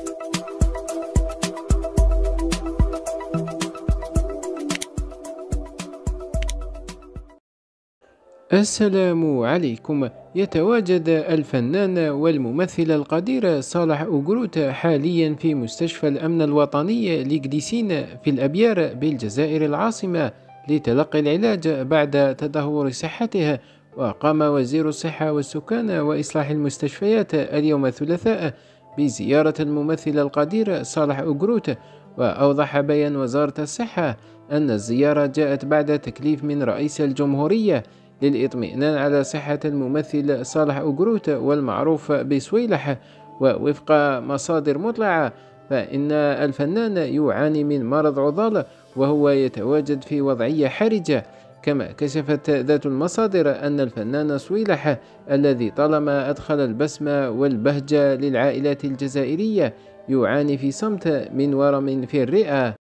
السلام عليكم. يتواجد الفنان والممثل القدير صالح أوغروت حاليا في مستشفى الأمن الوطني لإكليسين في الأبيار بالجزائر العاصمة لتلقي العلاج بعد تدهور صحته. وقام وزير الصحة والسكان وإصلاح المستشفيات اليوم الثلاثاء بزيارة الممثل القدير صالح أوغروت. وأوضح بيان وزارة الصحة أن الزيارة جاءت بعد تكليف من رئيس الجمهورية للإطمئنان على صحة الممثل صالح أوغروت والمعروف بسويلح. ووفق مصادر مطلعة فإن الفنان يعاني من مرض عضال وهو يتواجد في وضعية حرجة. كما كشفت ذات المصادر أن الفنان سويلح الذي طالما أدخل البسمة والبهجة للعائلات الجزائرية يعاني في صمت من ورم في الرئة.